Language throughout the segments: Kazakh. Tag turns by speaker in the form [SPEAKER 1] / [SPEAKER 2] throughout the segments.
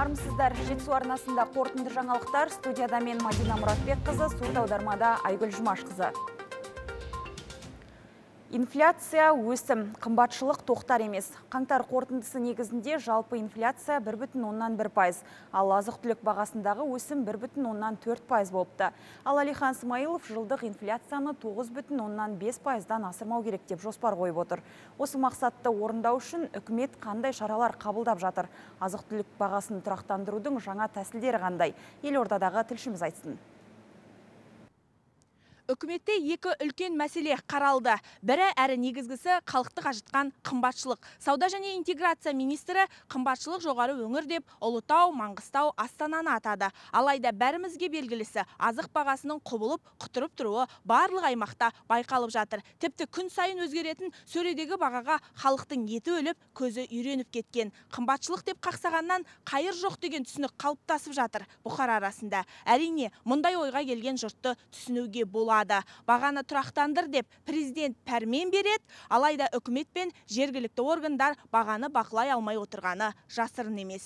[SPEAKER 1] армысыздар. Жетісу арнасында қорытынды жаңалықтар. Студияда мен Мадина Мұратбекқызы, сурет аудармада Айгүл Жұмашқызы. Инфляция өсім, қымбатшылық тоқтар емес. Қаңтар қорытындысы негізінде жалпы инфляция 1,1%, ал азық-түлік бағасындағы өсім 1,4% болыпты. Ал Әлихан Смайылов жылдық инфляцияны 9,5%-дан асырмау керек деп жоспар қойып отыр. Осы мақсатты орындау үшін үкімет қандай шаралар қабылдап жатыр? Азық-түлік бағасын тұрақтандырудың жаңа тәсілдері қандай? Елордадағы тілшіміз айтсын.
[SPEAKER 2] Үкіметте екі үлкен мәселе қаралды. Бірі әрі негізгісі халықты қажытқан қымбатшылық. Сауда және интеграция министрі қымбатшылық жоғары өңір деп Ұлытау, Маңғыстау, Астананы атады. Алайда бәрімізге белгілісі азық бағасының құбылып, құтырып тұруы барлық аймақта байқалып жатыр. Тіпті күн сайын өзгеретін сөредегі бағаға халықтың еті өліп, көзі үйреніп кеткен. Қымбатшылық деп қақсағаннан қайыр жоқ деген түсінік қалыптасып жатыр бұқара арасында. Әрине, мұндай ойға келген жұртты түсінуге болады. Бағаны тұрақтандыр деп президент пәрмен береді, алайда үкімет пен жергілікті органдар бағаны бақылай алмай отырғаны жасырын емес.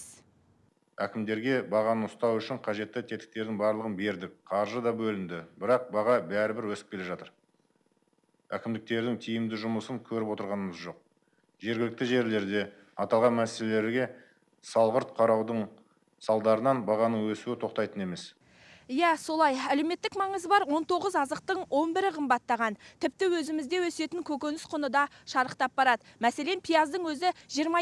[SPEAKER 3] Әкімдерге бағаны ұстау үшін қажетті тетіктердің барлығын бердік, қаржы да бөлінді, бірақ баға бәрібір өсіп келе жатыр. Әкімдіктердің тиімді жұмысын көріп отырғанымыз жоқ. Жергілікті жерлерде аталған мәселелерге салғырт қараудың салдарынан бағаның өсуі тоқтайтын емес.
[SPEAKER 2] Иә, солай. Әлеуметтік маңызы бар 19 азықтың 11-і қымбаттаған. Тіпті өзімізде өсетін көкөніс құны да шарықтап барады. Мәселен, пияздың өзі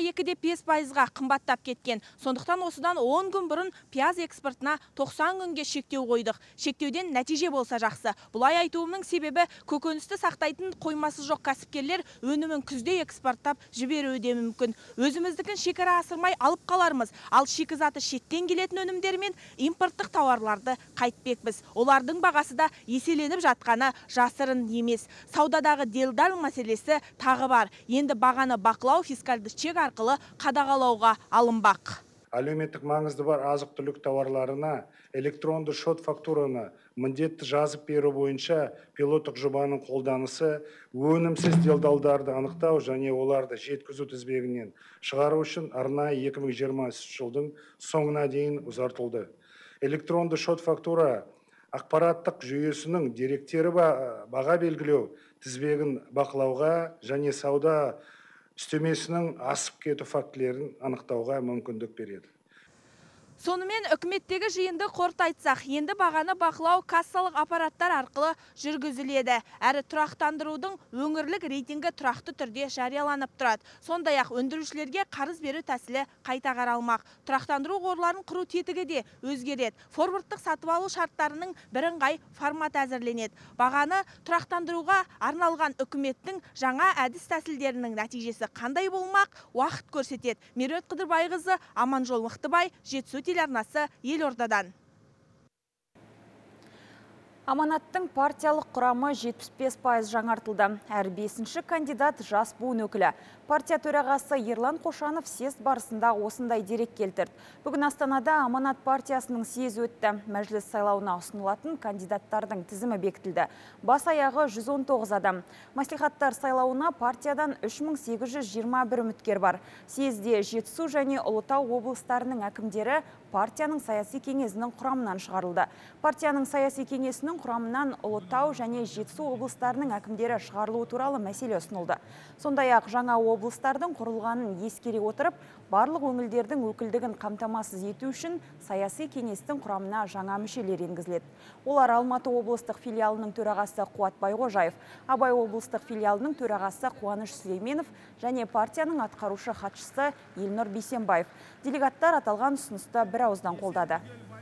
[SPEAKER 2] 22,5%-ға қымбаттап кеткен. Сондықтан осыдан 10 күн бұрын пияз экспортына 90 күнге шектеу қойдық. Шектеуден нәтиже болса жақсы. Бұлай айтуымның себебі көкөністі сақтайтын қоймасы жоқ кәсіпкерлер өнімін күзде экспорттап жіберуі де мүмкін. Өзіміздікін шекара асырмай алып қалармыз. Ал шикізаты шеттен келетін өнімдер мен импорттық тауарларды қайтпекпіз. Олардың бағасы да еселеніп жатқаны жасырын емес. Саудадағы делдал мәселесі тағы бар. Енді бағаны бақылау фискальды чек арқылы қадағалауға алынбақ.
[SPEAKER 4] Әлеуметтік маңызды бар азық-түлік тауарларына электронды шот фактураны міндетті жазып беру бойынша пилоттық жобаның қолданысы өнімсіз делдалдарды анықтау және оларды жеткізу тізбегінен шығару үшін арнайы 2020 жылдың соңына дейін ұзартылды. Электронды шот фактура ақпараттық жүйесінің деректері баға белгілеу тізбегін бақылауға және сауда үстемесінің асып кету фактілерін анықтауға мүмкіндік береді.
[SPEAKER 2] Сонымен үкіметтегі жиынды қорыта айтсақ, енді бағаны бақылау кассалық аппараттар арқылы жүргізіледі. Әрі тұрақтандырудың өңірлік рейтингі тұрақты түрде жарияланып тұрады. Сондай-ақ өндірушілерге қарыз беру тәсілі қайта қаралмақ. Тұрақтандыру қорларын құру тетігі де өзгереді. Форвардтық сатып алу шарттарының бірыңғай формат әзірленеді. Бағаны тұрақтандыруға арналған үкіметтің жаңа әдіс тәсілдерінің нәтижесі қандай болмақ, уақыт көрсетеді. Меруерт Қыдырбайқызы, Аманжол Мықтыбай, Жетісу телеарнасы, Елордадан.
[SPEAKER 1] Аманаттың партиялық құрамы 75% жаңартылды. Әр 5-ші кандидат жас буын өкілі. Партия төрағасы Ерлан Қошанов съезд барысында осындай дерек келтірді. Бүгін Астанада Аманат партиясының съезі өтті. Мәжіліс сайлауына ұсынылатын кандидаттардың тізімі бекітілді. Бас аяғы 119 адам. Маслихаттар сайлауына партиядан 3821 үміткер бар. Съезде Жетісу және Ұлытау облыстарының әкімдері партияның саяси кеңесінің құрамынан шығарылды. Партияның саяси кеңесінің құрамынан Ұлытау және Жетісу облыстарының әкімдері шығарылуы туралы мәселе ұсынылды. Сондай-ақ жаңа облыстардың құрылғанын ескере отырып, барлық өңірлердің өкілдігін қамтамасыз ету үшін саяси кеңестің құрамына жаңа мүшелер енгізіледі. Олар Алматы облыстық филиалының төрағасы Қуатбай Қожаев, Абай облыстық филиалының төрағасы Қуаныш Сүлейменов және партияның атқарушы хатшысы Елнұр Бейсенбаев. Делегаттар аталған ұсынысты бір ауыздан қолдады.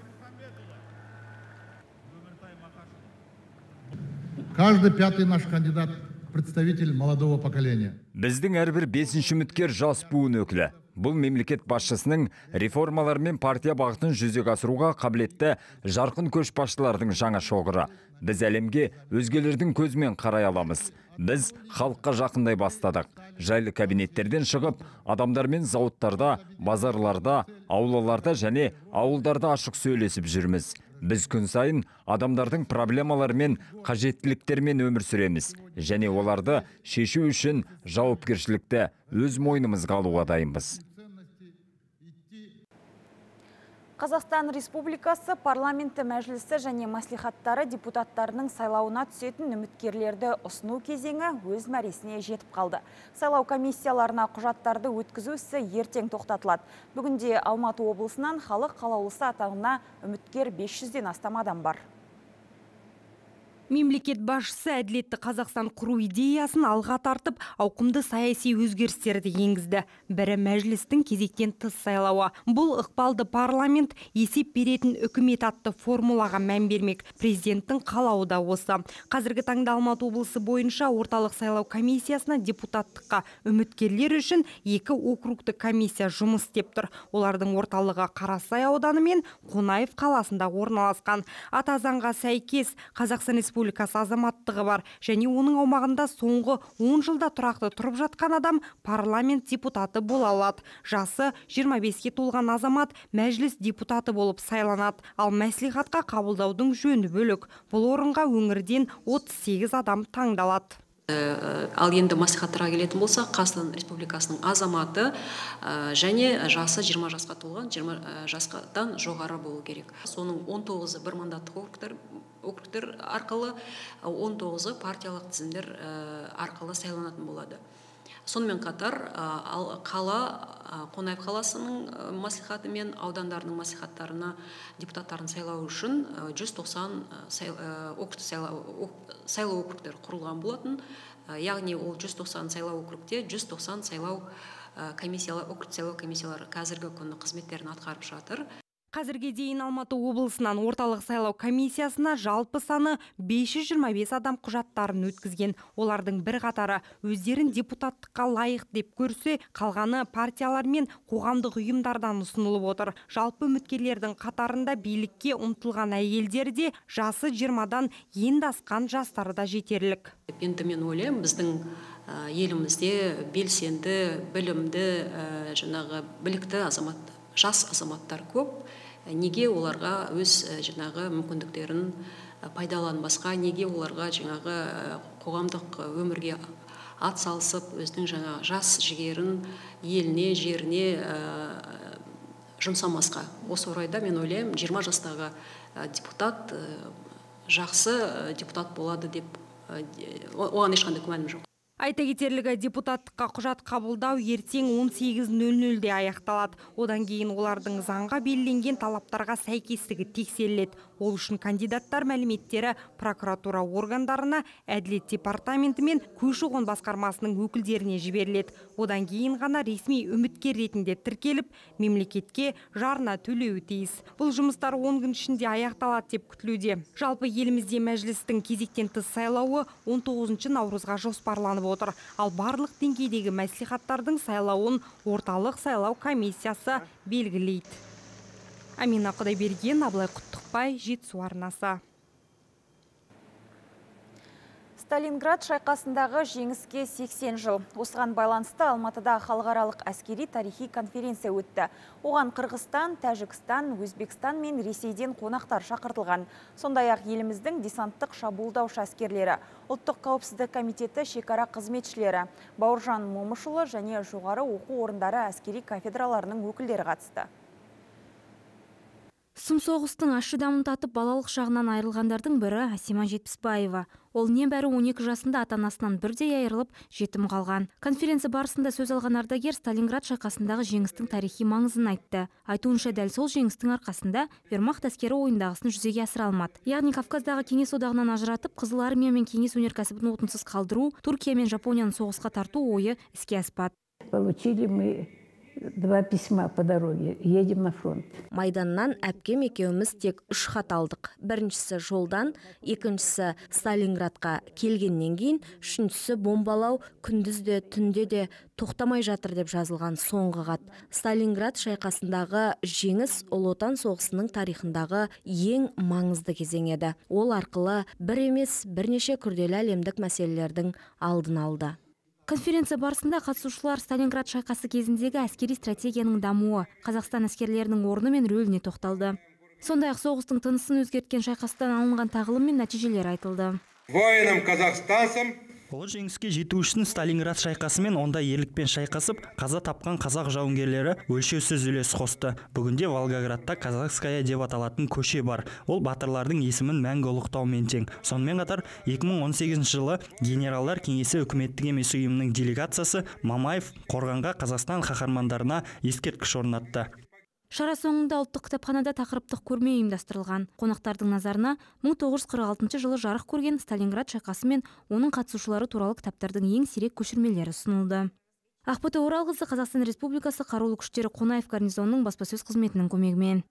[SPEAKER 5] Каждый пятый наш кандидат представитель молодого поколения.
[SPEAKER 6] Біздің әрбір 5-ші үміткер жас буын өкілі. Бұл мемлекет басшысының реформалар мен партия бағытын жүзеге асыруға қабілетті жарқын көшбасшылардың жаңа шоғыры. Біз әлемге өзгелердің көзімен қарай аламыз. Біз халыққа жақындай бастадық. Жайлы кабинеттерден шығып, адамдармен зауыттарда, базарларда, аулаларда және ауылдарда ашық сөйлесіп жүрміз. Біз күн сайын адамдардың проблемалары мен қажеттіліктермен өмір сүреміз. Және оларды шешу үшін жауапкершілікті өз мойнымызға алуға дайынбыз.
[SPEAKER 1] Қазақстан Республикасы парламенті мәжілісі және мәслихаттары депутаттарының сайлауына түсетін үміткерлерді ұсыну кезеңі өз мәресіне жетіп қалды. Сайлау комиссияларына құжаттарды өткізу ісі ертең тоқтатылады. Бүгінде Алматы облысынан халық қалаулысы атағына үміткер 500-ден астам адам бар.
[SPEAKER 7] Мемлекет басшысы әділетті Қазақстан құру идеясын алға тартып, ауқымды саяси өзгерістерді енгізді. Бірі мәжілістің кезектен тыс сайлауы. Бұл ықпалды парламент есеп беретін үкімет атты формулаға мән бермек. Президенттің қалауы да осы. Қазіргі таңда Алматы облысы бойынша орталық сайлау комиссиясына депутаттыққа үміткерлер үшін 2 округтік комиссия жұмыс істеп тұр. Олардың орталығы Қарасай ауданы мен Қонаев қаласында орналасқан. Ата заңға сәйкес Қазақстан Республикасы азаматтығы бар және оның аумағында соңғы 10 жылда тұрақты тұрып жатқан адам парламент депутаты бола алады. Жасы 25-ке толған азамат мәжіліс депутаты болып сайланады. Ал мәслихатқа қабылдаудың жөні бөлек. Бұл орынға өңірден 38 адам таңдалады.
[SPEAKER 8] Ал енді мәслихаттарға келетін болса, Қазақстан Республикасының азаматы және жасы 20 жасқа толған, 20 жастан жоғары болу керек. Соның 19-ы бір мандаттық округтер арқылы, 19-ы партиялық тізімдер арқылы сайланатын болады. Сонымен қатар Қонаев қаласының мәслихаты мен аудандардың мәслихаттарына депутаттарын сайлау үшін 190 сайлау округтер құрылған болатын. Яғни ол 190 сайлау округте 190 сайлау комиссиялары қазіргі күні қызметтерін атқарып жатыр.
[SPEAKER 7] Қазірге дейін Алматы облысынан орталық сайлау комиссиясына жалпы саны 525 адам құжаттарын өткізген. Олардың бір қатары өздерін депутаттыққа лайық деп көрсе, қалғаны партиялар мен қоғамдық ұйымдардан ұсынылып отыр. Жалпы үміткерлердің қатарында билікке ұмтылған әйелдер де, жасы 20-дан енді асқан жастары да жетерлік.
[SPEAKER 8] Енді мен ойлаймын, біздің елімізде белсенді, білімді, білікті жас азаматтар көп. Неге оларға өз мүмкіндіктерін пайдаланбасқа, неге оларға қоғамдық өмірге ат салысып, өзінің жас жігерін еліне, жеріне жұмсамасқа. Осы орайда мен ойлаймын, 20 жастағы депутат жақсы депутат болады деп, оған ешқандай күмәнім жоқ.
[SPEAKER 7] Айта кетерлігі, депутаттыққа құжат қабылдау ертең 18:00-де аяқталады. Одан кейін олардың заңға белгіленген талаптарға сәйкестігі тексеріледі. Ол үшін кандидаттар мәліметтері прокуратура органдарына, әділет департаменті мен көші-қон басқармасының өкілдеріне жіберіледі. Одан кейін ғана ресми үміткер ретінде тіркеліп, мемлекетке жарна төлеуі тиіс. Бұл жұмыстар 10 күн ішінде аяқталады деп күтілуде. Жалпы елімізде мәжілістің кезектен тыс сайлауы 19 наурызға жоспарланып отыр. Ал барлық деңгейдегі мәслихаттардың сайлауын орталық сайлау комиссиясы белгілейді. Амина Құдайберген, Абылай Құттықбай, Жетісу арнасы.
[SPEAKER 1] Сталинград шайқасындағы жеңіске 80 жыл. Осыған байланысты Алматыда халықаралық әскери тарихи конференция өтті. Оған Қырғызстан, Тәжікстан, Өзбекстан мен Ресейден қонақтар шақыртылған. Сондай-ақ еліміздің десанттық шабуылдаушы әскерлері, ұлттық қауіпсіздік комитеті шекара қызметшілері, Бауыржан Момышұлы және жоғары оқу орындары әскери кафедраларының өкілдері қатысты.
[SPEAKER 9] Сұм соғыстың ащы дамын татып балалық шағынан айырылғандардың бірі Асима Жетпісбаева. Ол небәрі 12 жасында ата-анасынан бірдей айырылып, жетім қалған. Конференция барысында сөз алған ардагер Сталинград шайқасындағы жеңістің тарихи маңызын айтты. Айтуынша, дәл сол жеңістің арқасында вермахт әскері ойындағысын жүзеге асыра алмады. Яғни Кавказдағы Кеңес одағынан ажыратып, Қызыл армия мен Кеңес өнеркәсібін отынсыз қалдыру, Түркия мен Жапонияны соғысқа тарту ойы іске аспады.
[SPEAKER 10] Получили мы 2 письма по дороге. Едем на фронт.
[SPEAKER 9] Майданнан әпкем екеуміз тек 3 хат алдық. Біріншісі жолдан, екіншісі Сталинградқа келгеннен кейін, үшіншісі бомбалау күндізде, түнде де тоқтамай жатыр деп жазылған соңғы хат. Сталинград шайқасындағы жеңіс Ұлы Отан соғысының тарихындағы ең маңызды кезең еді. Ол арқылы бір емес, бірнеше күрделі әлемдік мәселелердің алдын алды. Конференция барысында қатысушылар Сталинград шайқасы кезіндегі әскери стратегияның дамуы, Қазақстан әскерлерінің орны мен рөліне тоқталды. Сондай-ақ соғыстың тынысын өзгерткен шайқастан алынған тағылым мен нәтижелер айтылды.
[SPEAKER 11] Воинам-казахстанцам Ұлы жеңіске жету үшін Сталинград шайқасы мен онда ерлікпен шайқасып, қаза тапқан қазақ жауынгерлері өлшеусіз үлес қосты. Бүгінде Волгоградта Казахская деп аталатын көше бар. Ол батырлардың есімін мәңгі ұлықтаумен тең. Сонымен қатар 2018 жылы генералдар кеңесі үкіметтік емес ұйымының делегациясы Мамаев Қорғанға Қазақстан қаһармандарына ескерткіш орнатты.
[SPEAKER 7] Шара соңында ұлттық кітапханада тақырыптық көрме ұйымдастырылған. Қонақтардың назарына 1946 жылы жарық көрген Сталинград шайқасы мен оның қатысушылары туралы кітаптардың ең сирек көшірмелері ұсынылды. Ақбота Оралқызы, Қазақстан Республикасы Қарулы күштері Қонаев гарнизонының баспасөз қызметінің көмегімен.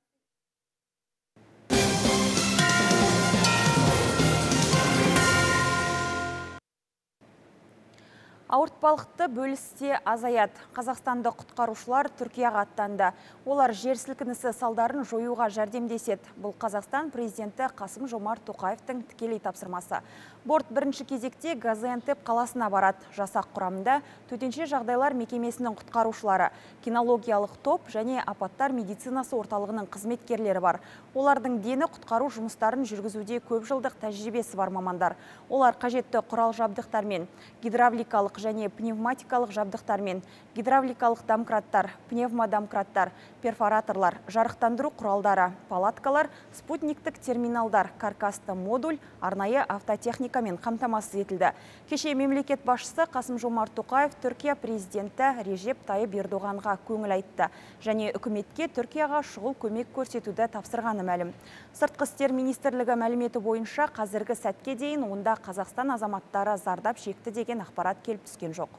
[SPEAKER 1] Ауыртпалықты бөлісте азаят. Қазақстандық құтқарушылар Түркияға аттанды. Олар жер сілкінісі салдарын жоюға жәрдемдеседі. Бұл Қазақстан президенті Қасым-Жомарт Тоқаевтың тікелей тапсырмасы. Борт бірінші кезекте Газиантеп қаласына барады. Жасақ құрамында төтенше жағдайлар мекемесінің құтқарушылары, кинологиялық топ және апаттар медицинасы орталығының қызметкерлері бар. Олардың дені құтқару жұмыстарын жүргізуде көп жылдық тәжірибесі бар мамандар. Олар қажетті құрал жабдықтармен, гидравликалық және пневматикалық жабдықтармен, гидравликалық домкраттар, пневмодомкраттар, перфораторлар, жарықтандыру құралдары, палаткалар, спутниктік терминалдар, каркасты модуль, арнайы автотехникамен қамтамасыз етілді. Кеше мемлекет басшысы Қасым-Жомарт Тоқаев Түркия президенті Режеп Тайып Ердоғанға көңіл айтты және үкіметке Түркияға шұғыл көмек көрсетуді тапсырғаны мәлім. Сыртқы істер министрлігі мәліметі бойынша қазіргі сәтке дейін онда Қазақстан азаматтары зардап шекті деген ақпарат келіп түскен жоқ.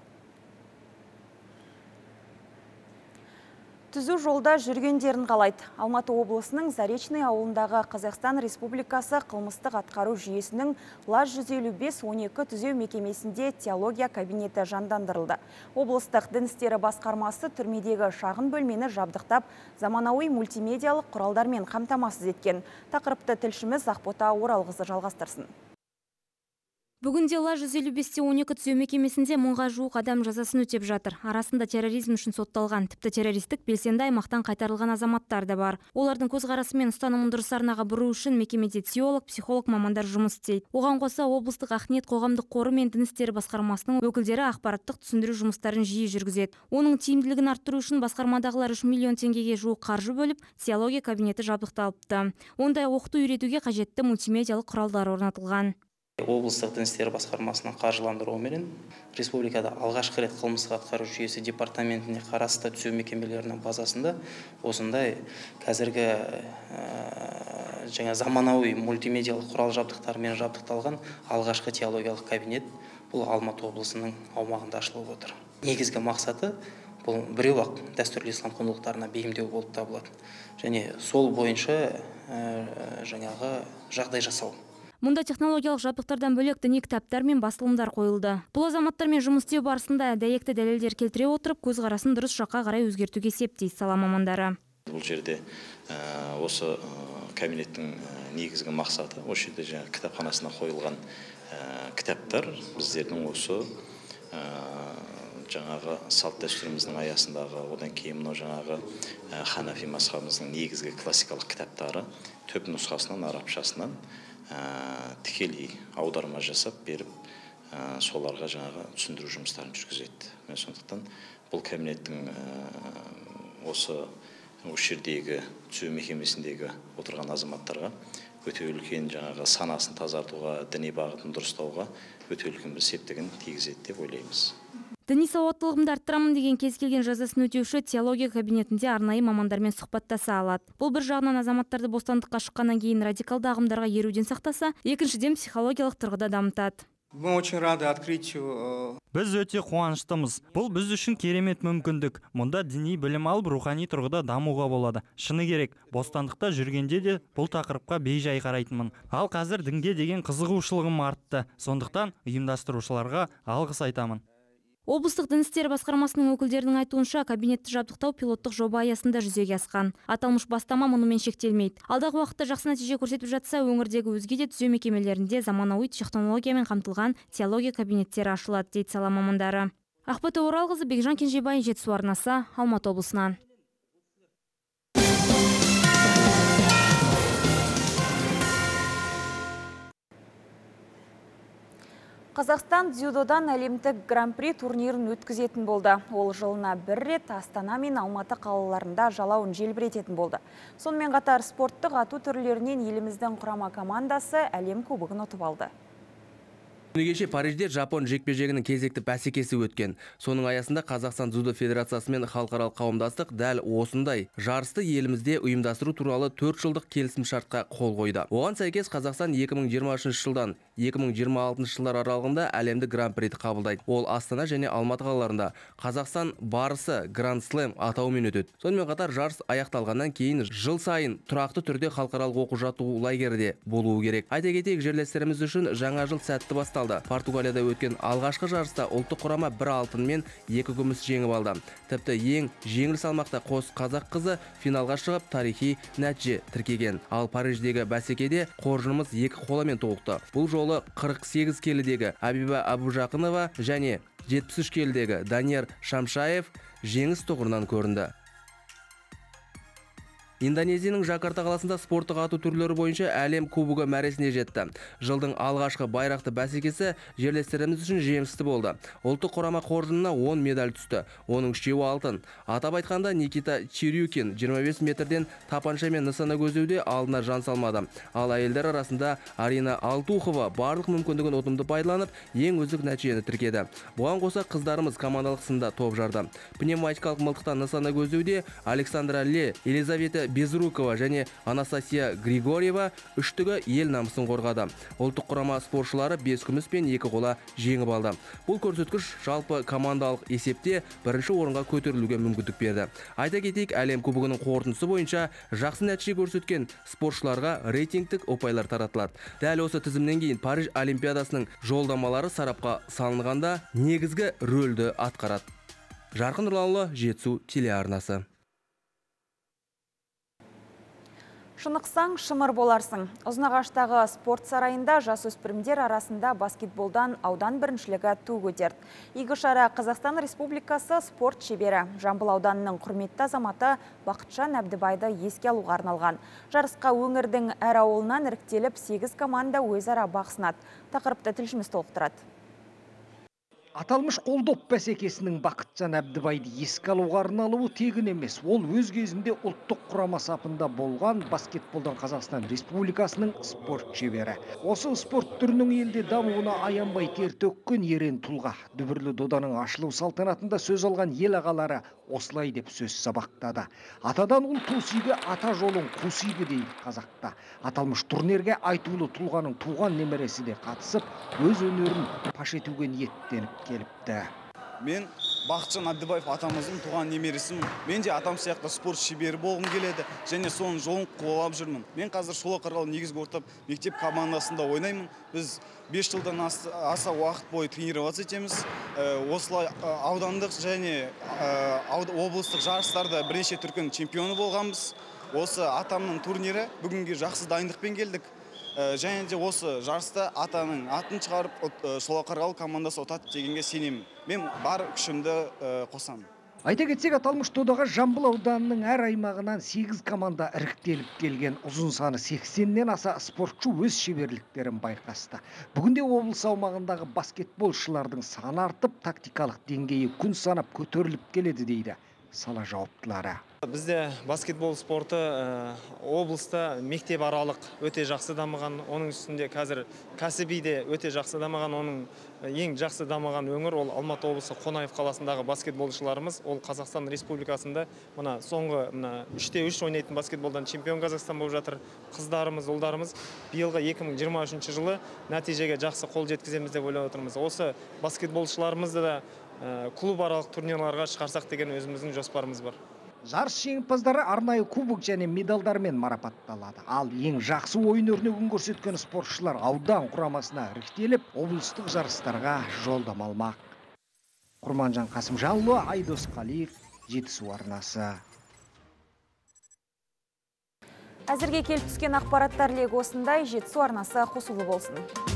[SPEAKER 1] Түзу жолда жүргендерін қалайды. Алматы облысының Заречный ауылындағы Қазақстан Республикасы қылмыстық атқару жүйесінің ЛАЗ 155-12 түзеу мекемесінде теология кабинеті жандандырылды. Облыстық дін істері басқармасы түрмедегі шағын бөлмені жабдықтап, заманауи мультимедиалық құралдармен қамтамасыз еткен. Тақырыпты тілшіміз Ақбота Оралқызы жалғастырсын.
[SPEAKER 7] Бүгінде ЛАЗ 155-12 түзеу мекемесінде 1000-ға жуық адам жазасын өтеп жатыр. Арасында терроризм үшін сотталған, тіпті террористік белсенді аймақтан қайтарылған азаматтар да бар. Олардың көзқарасы мен ұстанымын дұрыс арнаға бұру үшін мекемеде теолог, психолог мамандар жұмыс істейді. Оған қоса облыстық Ақниет қоғамдық қоры мен дін істері басқармасының өкілдері ақпараттық түсіндіру жұмыстарын жиі жүргізеді. Оның тиімділігін арттыру үшін басқармадағылар 3 миллион теңгеге жуық қаржы бөліп, теология кабинеті жабдықталыпты. Онда оқыту үйретуге қажетті мультимедиалық құралдар орнатылған.
[SPEAKER 12] Облыстық дін істері басқармасының қаржыландыруымен республикада алғашқы рет қылмыстық атқару жүйесі департаментіне қарасты түзеу мекемелерінің базасында осындай қазіргі заманауи мультимедиалық құрал жабдықтармен жабдықталған алғашқы теологиялық кабинет бұл Алматы облысының аумағында ашылып отыр. Негізгі мақсаты бұл біреу-ақ дәстүрлі ислам құндылықтарына бейімдеу болып табылады. Және сол бойынша жағдай жасау.
[SPEAKER 7] Мұнда технологиялық жабдықтардан бөлек діни кітаптар мен басылымдар қойылды. Бұл азаматтармен жұмыс істеу барысында дәйекті дәлелдер келтіре отырып, көзқарасын дұрыс жаққа қарай өзгертуге септейді сала мамандары.
[SPEAKER 13] Бұл жерде осы кабинеттің негізгі мақсаты, осы жерде кітапханасына қойылған кітаптар біздердің осы салт дәстүріміздің аясындағы, одан кейін Ханафи мазхабымыздың негізгі классикалық кітаптары төп нұсқасынан, арабшасынан тікелей аударма жасап беріп, соларға түсіндіру жұмыстарын жүргізеді. Сондықтан бұл кабинеттің осы жердегі түзеу мекемесіндегі отырған азаматтарға өте үлкен санасын тазартуға, діни бағытын дұрыстауға өте үлкен бір септігін тигізеді деп ойлаймыз.
[SPEAKER 7] Діни сауаттылығымды арттырамын деген кез келген жазасын өтеуші теология кабинетінде арнайы мамандармен сұхбаттаса алады. Бұл бір жағынан азаматтарды бостандыққа шыққаннан кейін радикалды ағымдарға еруден сақтаса, екіншіден психологиялық тұрғыда дамытады.
[SPEAKER 11] Біз өте қуаныштымыз. Бұл біз үшін керемет мүмкіндік. Мұнда діни білім алып, рухани тұрғыда дамуға болады. Шыны керек, бостандықта жүргенде де бұл тақырыпқа бейжай қарайтынмын. Ал қазір дінге деген қызығушылығым артты. Сондықтан ұйымдастырушыларға алғыс айтамын.
[SPEAKER 7] Облыстық дін істері басқармасының өкілдерінің айтуынша кабинетті жабдықтау пилоттық жоба аясында жүзеге асқан. Аталмыш бастама мұнымен шектелмейді. Алдағы уақытта жақсы нәтиже көрсетіп жатса, өңірдегі өзге де түзеу мекемелерінде заманауи технологиямен қамтылған теология кабинеттері ашылады, дейді сала мамандары. Ақбота Оралқызы, Бекжан Кенжебай, Жетісу арнасы, Алматы облысынан.
[SPEAKER 1] Қазақстан дзюдодан әлемдік гран-при турнирін өткізетін болды. Ол жылына бір рет Астана мен Алматы қалаларында жалауын желбірететін болды. Сонымен қатар спорттық ату түрлерінен еліміздің құрама командасы әлем кубогын ұтып алды.
[SPEAKER 14] Күні кеше Парижде Жапон жекпе-жегінің кезекті бәсекесі өткен. Соның аясында Қазақстан дзюдо федерациясы мен халықаралық қауымдастық дәл осындай жарысты елімізде ұйымдастыру туралы 4 жылдық келісімшартқа қол қойды. Оған сәйкес Қазақстан 2023 жылдан 2026 жылдар аралығында әлемдік гран-приді қабылдайды. Ол Астана және Алматы қалаларында Қазақстан барысы Grand Slam атауымен өтеді. Сонымен қатар жарыс аяқталғаннан кейін жыл сайын тұрақты түрде халықаралық оқу-жаттығу лагерінде болуы керек. Айта кетейік, жерлестеріміз үшін жаңа жыл сәтті басталды. Португалияда өткен алғашқы жарыста ұлттық құрама 1 алтын мен 2 күміс жеңіп алды. Тіпті ең жеңіл салмақта қос қазақ қызы финалға шығып тарихи нәтиже тіркеген. Ал Париждегі бәсекеде қоржынымыз 2 қоламен толықты. Бұл жолы 48 келідегі Абиба Абужақынова және 73 келідегі Данияр Шамшаев жеңіс тұғырынан көрінді. Индонезияның Жакарта қаласында спорттық ату түрлері бойынша әлем кубогы мәресіне жетті. Жылдың алғашқы байрақты бәсекесі жерлестеріміз үшін жемісті болды. Ұлттық құрама қоржынына 10 медаль түсті. Оның 3-еуі алтын. Атап айтқанда Никита Чирюкин 25 метрден тапаншамен нысана көздеуде алдына жан салмады. Ал әйелдер арасында Арина Алтухова барлық мүмкіндігін ұтымды пайдаланып, ең үздік нәтижені тіркеді. Бұған қоса қыздарымыз командалық сында топ жарды. Пневматикалық мылтықтан нысана көздеуде Александра Ле, Елизавета Безрукова және Анастасия Григорьева үштігі ел намысын қорғады. Ұлттық құрама спортшылары 5 күміс пен 2 қола жеңіп алды. Бұл көрсеткіш жалпы командалық есепте бірінші орынға көтерілуге мүмкіндік берді. Айта кетейік, әлем кубогының қорытындысы бойынша жақсы нәтиже көрсеткен спортшыларға рейтингтік ұпайлар таратылады. Дәл осы тізімнен кейін Париж олимпиадасының жолдамалары сарапқа салынғанда негізгі рөлді атқарады. Жарқын Нұрланұлы, Жетісу телеарнасы.
[SPEAKER 1] Шынықсаң, шымыр боларсың. Ұзынағаштағы спорт сарайында жасөспірімдер арасында баскетболдан аудан біріншілігі ту көтерді. Игі шара Қазақстан Республикасы спорт шебері Жамбыл ауданының құрметті азаматы Бақытжан Әбдібайды еске алуға арналған. Жарысқа өңірдің әр ауылынан іріктеліп 8 команда өзара бақ сынады. Тақырыпты тілшіміз толықтырады.
[SPEAKER 15] Аталмыш қолдоп бәсекесінің Бақытжан Әбдібайды еске алуға арналуы тегін емес. Ол өз кезінде ұлттық құрама сапында болған баскетболдан Қазақстан Республикасының спорт шебері. Осы спорт түрінің елде дамуына аянбай тер төккен ерен тұлға. Дүбірлі доданың ашылу салтанатында сөз алған ел ағалары осылай деп сөз сабақтады. Атадан ұл тусигі, ата жолын қусигі дейді қазақта. Аталмыш турнирге айтулы тұлғаның туған немересі де қатысып, өз өнерін паш етуге ниеттеніп келіпті.
[SPEAKER 16] Мен Бақытжан Әбдібаев атамыздың туған немересімін. Мен де атам сияқты спорт шебері болғым келеді, және соның жолын қуалап жүрмін. Мен қазір Шолаққарағай негізгі орта мектеп командасында ойнаймын. Біз 5 жылдан аса уақыт бойы тренироваться етеміз. Осылай аудандық және облыстық жарыстарда бірнеше дүркін чемпионы болғанбыз. Осы атамның турнирі бүгінге жақсы дайындықпен келдік. Және де осы жарыста атаның атын шығарып Шолаққарағай командасы ұтады дегенге сенемін. Мен бар күшімді қосамын.
[SPEAKER 15] Айта кетсек, аталмыш додаға Жамбыл ауданының әр аймағынан 8 команда іріктеліп келген. Ұзын саны 80-нен аса спортшы өз шеберліктерін байқасты. Бүгінде облыс аумағындағы баскетболшылардың саны артып, тактикалық деңгейі күн санап көтеріліп келеді дейді сала жауаптылары.
[SPEAKER 17] Бізде баскетбол спорты облыста мектеп аралық өте жақсы дамыған, оның үстінде қазір кәсіби де өте жақсы дамыған, оның ең жақсы дамыған өңір ол Алматы облысы Қонаев қаласындағы баскетболшыларымыз. Ол Қазақстан Республикасында мына соңғы 3-3 ойнайтын баскетболдан чемпион Қазақстан болып жатыр. Қыздарымыз, ұлдарымыз биылғы 2023 жылы нәтижеге жақсы қол жеткіземіз деп ойлап отырмыз. Осы баскетболшыларымызды да клуб аралық турнирларға шығарсақ деген өзіміздің жоспарымыз бар.
[SPEAKER 15] Жарыс жеңімпаздары арнайы кубок және медальдармен марапатталады. Ал ең жақсы ойын өрнегін көрсеткен спортшылар аудан құрамасына іріктеліп, облыстық жарыстарға жолдама алмақ. Құрманжан Қасымжанұлы, Айдос Қалиев, Жетісу арнасы.
[SPEAKER 1] Әзірге келіп түскен ақпараттар легі осындай. Жетісу арнасы қосулы болсын.